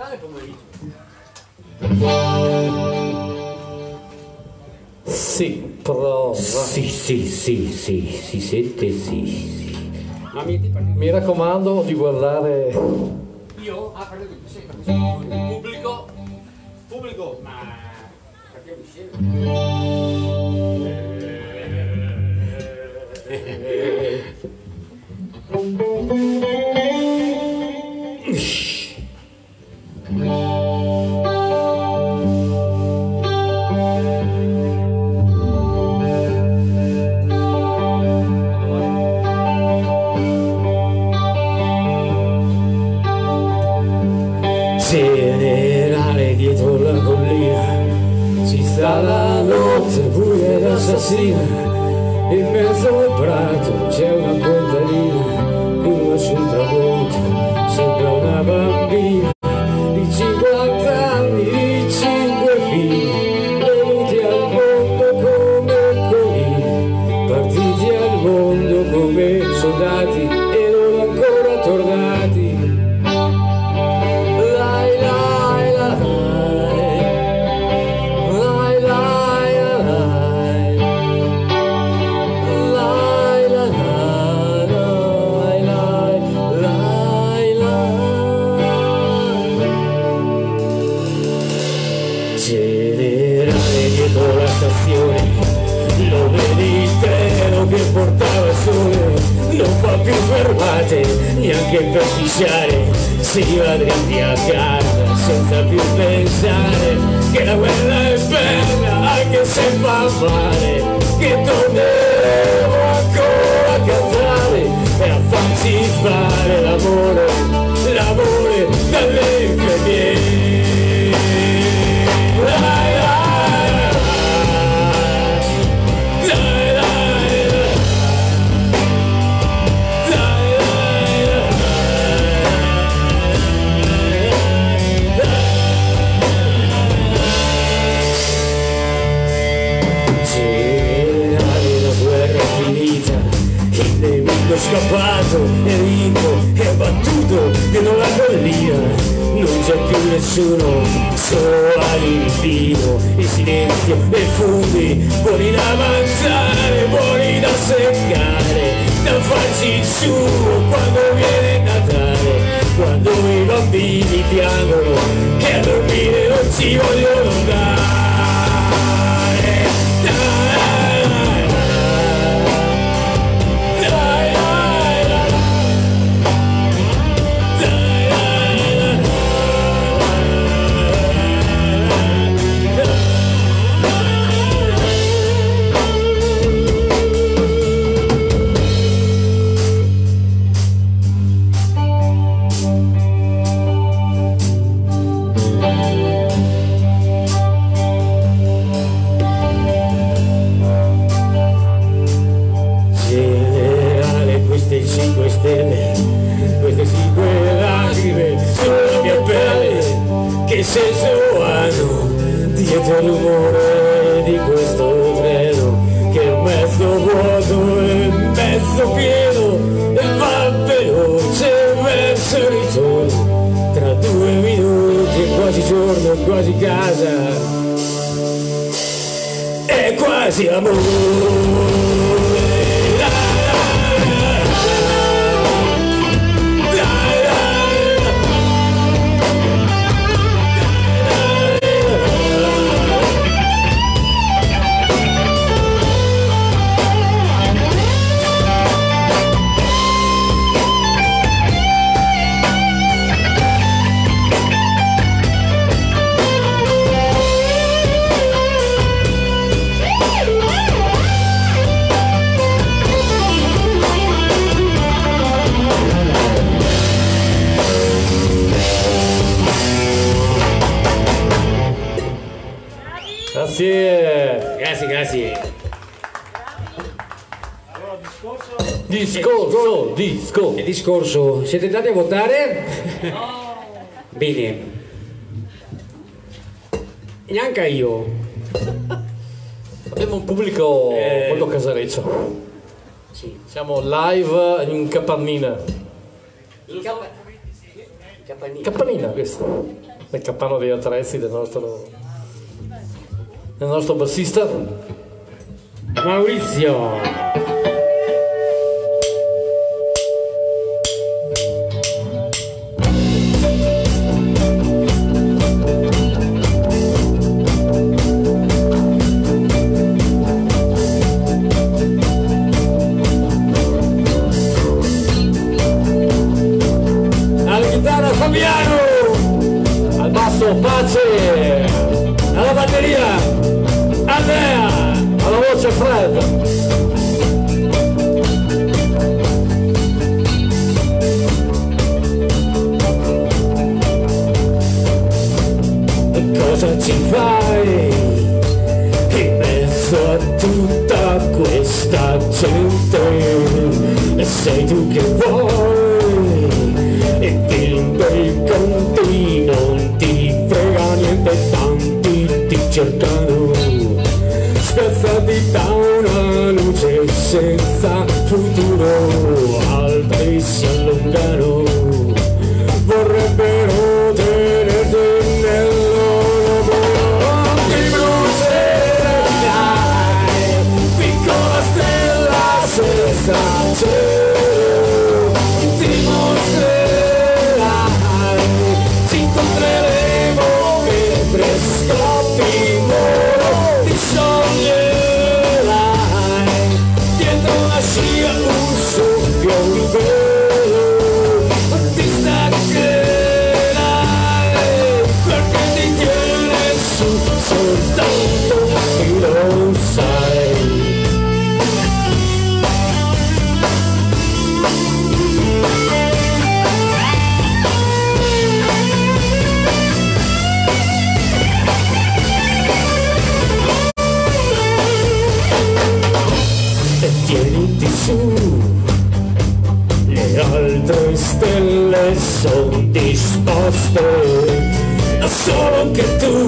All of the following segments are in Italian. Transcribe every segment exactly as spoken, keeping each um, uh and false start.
Tale pomeriggio. Sì, prova. Sì, sì, sì, sì, si sente sì, sì. Ma mi, Mi raccomando di guardare. io? Ah, parlo di sì, perché sono il pubblico. Pubblico, ma perché mi Generale dietro la collina ci sta la notte buia ed assassina, in mezzo al prato c'è una contadina, prima sul tramonto sembra una bambina di cinquanta anni, di cinque figli, venuti al mondo come conigli, partiti al mondo come soldati e non ancora tornati. Lo vedi il treno che portava il sole, non fa più fermate neanche per pisciare, si va dritti a casa senza più pensare che la guerra è bella anche se fa male, che torneremo ancora a cantare e a farci fare l'amore, l'amore dalle infermiere. Scappato e vinto e battuto dentro la collina, non c'è più nessuno, solo ali di vino, il silenzio e funghi, buoni da mangiare, buoni da seccare, da farci il suo quando viene Natale, quando i bambini piangono e a dormire non ci vogliono andare. Queste cinque lacrime sulla mia pelle, che senso hanno dietro l'umore di questo treno che è mezzo vuoto e mezzo pieno e va veloce verso il ritorno, tra due minuti quasi giorno, quasi casa e quasi amore. Grazie, grazie, grazie. Allora, discorso? Discorso, disco. Il discorso, siete andati a votare? No. Bene. Neanche io. Abbiamo un pubblico Eh. molto casareccio. Sì. Siamo live in Capannina. In, Cap- Capannina. Capannina questo. Il cappano degli attrezzi del nostro, del nostro bassista. Maurizio. Fabiano al basso, Pace alla batteria, Andrea alla voce, Fred. Cosa ci fai in mezzo a tutta questa gente? E sei tu che vuoi e film dei conti, non ti frega niente, tanti ti cercano, spezzati da una luce senza futuro, altri si allungano, vorrebbero tenerti nel loro muro. Ti brucerai, piccola stella senza cielo, ti mostrerai, ci incontreremo mentre scoppi in volo, ti scioglierai, dietro una scia un soffio, un velo, ti staccherai, perché ti tiene su soltanto chi lo sai. E tieniti su, le altre stelle sono disposte, solo che tu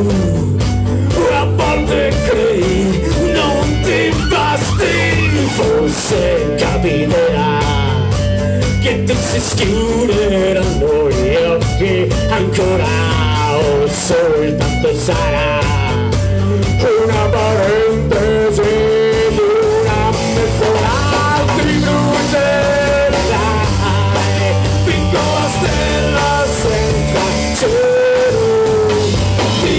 a volte crei non ti basti, forse capiterà che ti si schiuderanno gli occhi ancora, o soltanto sarà una parentesi di una mezz'ora. Ti brucerai, piccola stella senza cielo, ti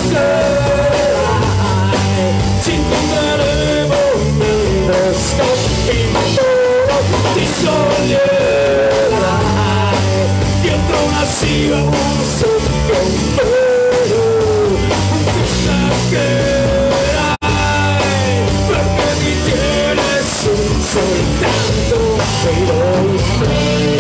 mostrerai, ci incontreremo mentre scoppi in volo, ti scioglierai, dietro una scia un soffio, un velo, ti staccherai, perché ti tiene su soltanto se lo sai.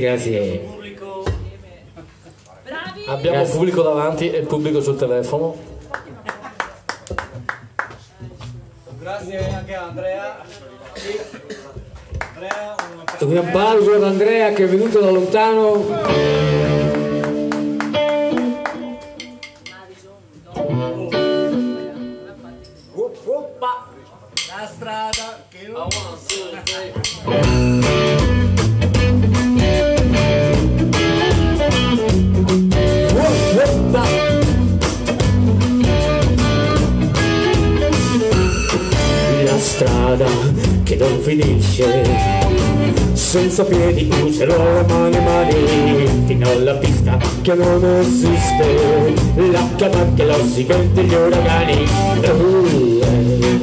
grazie. Abbiamo Grazie. il pubblico davanti e il pubblico sul telefono. Grazie anche a Andrea. Andrea, un Un applauso ad Andrea che è venuto da lontano. la strada che non La strada che non finisce, senza piedi userò le mani mani, fino alla pista che non esiste, la capanca, l'ossico e gli uragani. Uh, eh.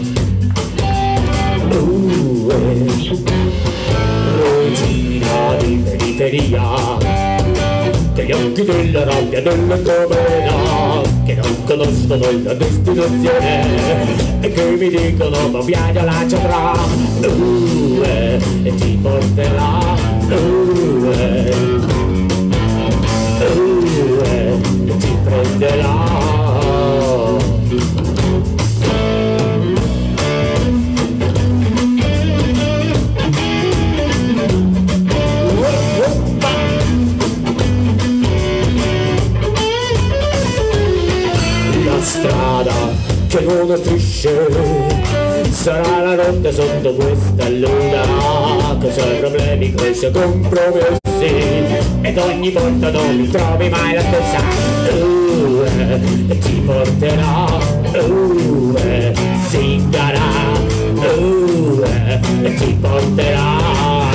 Uh, eh. Regina di periferia, degli occhi della rabbia della governà, che non conoscono la destinazione e che mi dicono ma viaggio la ciatrà, uh, eh, e ti porterà, uh, eh, uh, eh, e ti prenderà. Strada che non ha strisce, sarà la notte sotto questa luna, che sei problemi cresce compromessi, ed ogni volta non mi trovi mai la stessa, uh, eh, e ti porterà, uh, eh, sigara, uh, eh, e ti porterà.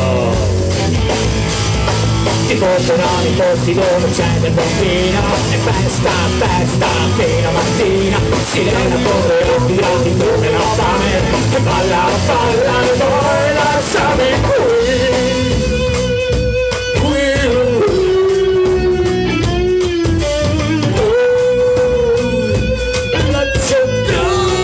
Ti porterò nei posti dove c'è del bambino, e festa, festa, fino a mattina, sirena corre occhi grandi come la fame, e balla, balla, e poi lasciami qui, qui, uh, la città.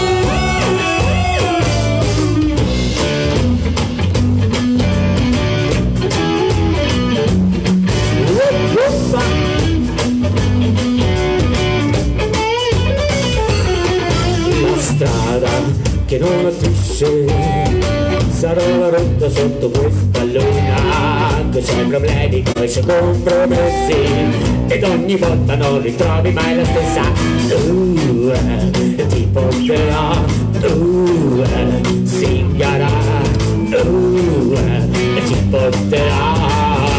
La strada che non attrisce, sarò la rotta sotto questa luna, che c'è problemi, poi c'è compromessi, ed ogni volta non ritrovi mai la stessa, uh, eh, ti porterà, uh, eh, sigara, uh, eh, e ti porterà.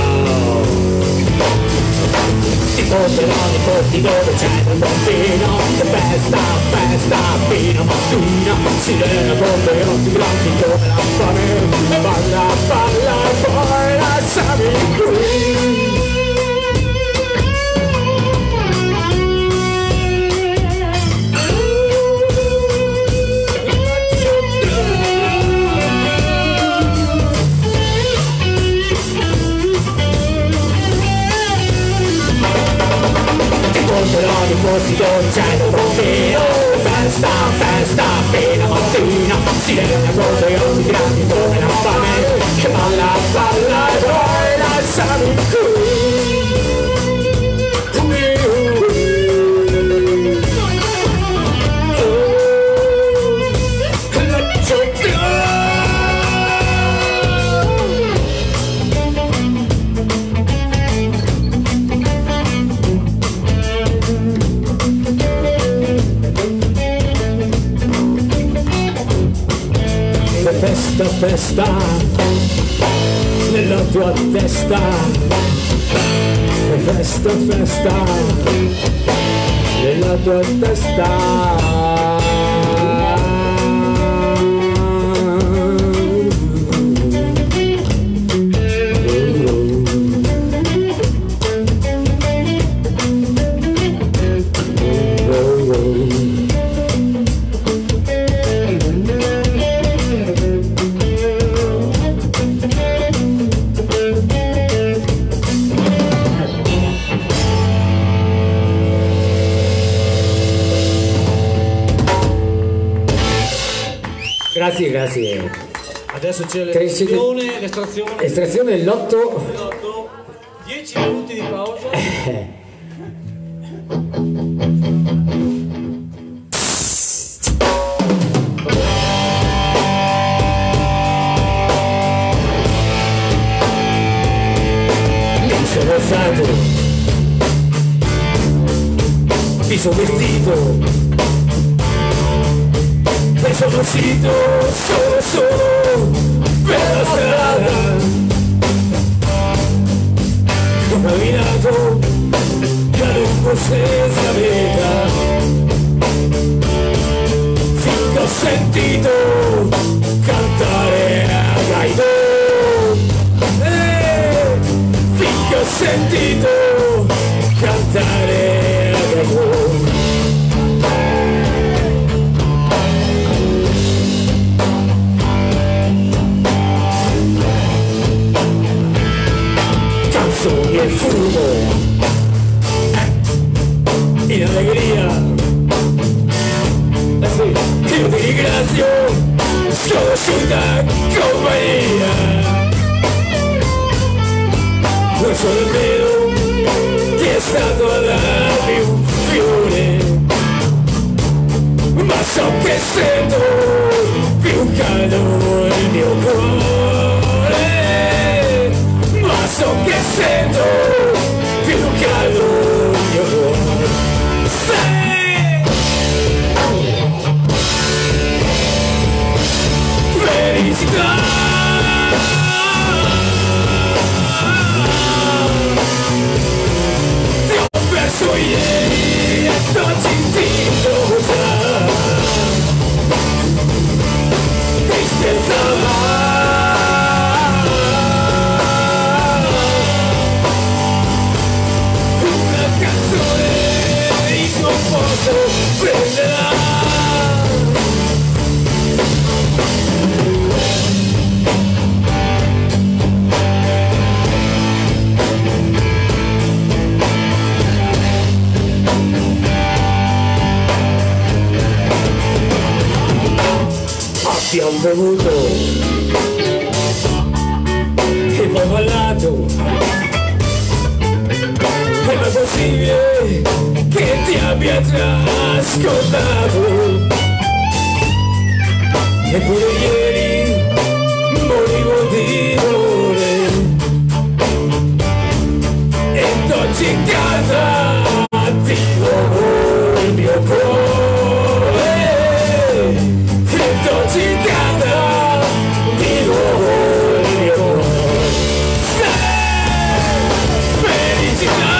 Ti porterò nei posti dove c'è un bambino, e festa, festa, fino a mattina, sirena con le occhi grandi come la fame, balla, balla, e poi lasciami qui. Porterò nei posti dove c'è un bambino, festa, festa, fino a mattina, sirena con le occhi grandi come la fame, che balla, balla, e poi lasciami qui. Festa, festa, nella tua testa, festa, festa, nella tua testa. Grazie, grazie. adesso c'è Tre sec- l'estrazione, l'estrazione Estrazione del lotto. del lotto. dieci minuti di pausa. Mi sono alzato, mi sono vestito e sono uscito solo solo per la strada. Ho camminato a lungo senza meta, finché ho sentito cantare a Gaido. Eh, finché ho sentito cantare a Gaido. Canzoni e fumo in allegria, eh sì, io ti ringrazio, sconosciuta compagnia. Non so nemmeno chi è stato a darmi un fiore, ma so che sento più caldo il mio cuore, ma so che sento più caldo il mio cuore. Felicità, ti ho perso ieri e oggi ti cosa, tristezza va, una canzone in conforto prenderà. Abbiamo bevuto e poi ballato, e non è possibile che ti abbia già ascoltato. Eppure ieri morivo di dolore ed oggi canta di nuovo il mio cuore. Ed oggi canta di nuovo il mio cuore. Felicità,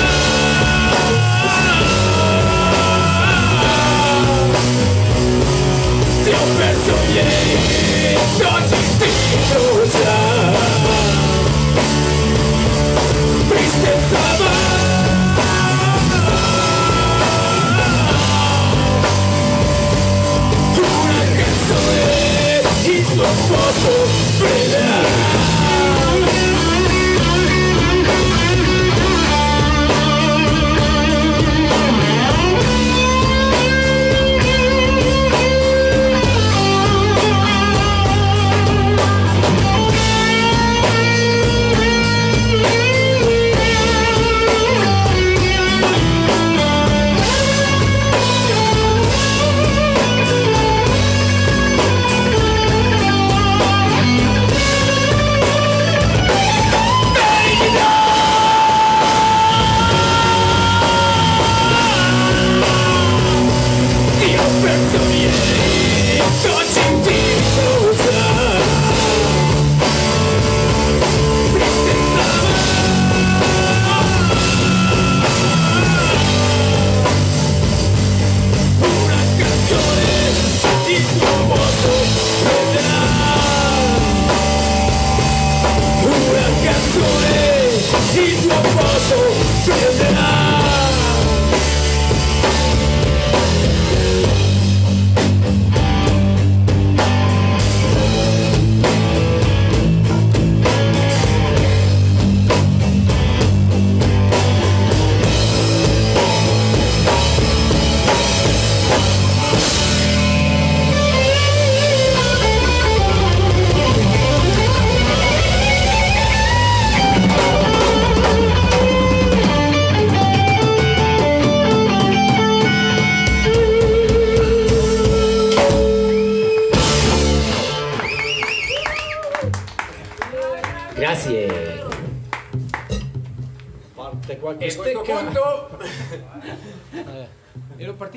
ti ho perso ieri, oggi ti brucia. Tristezza va, una canzone il tuo posto prenderà. Grazie. Parte qualche E a questo stecca. punto... Io partito